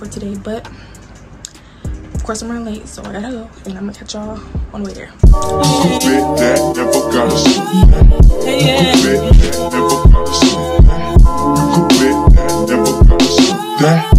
for today, but of course I'm running late, so I gotta go, and I'm gonna catch y'all on the way there. That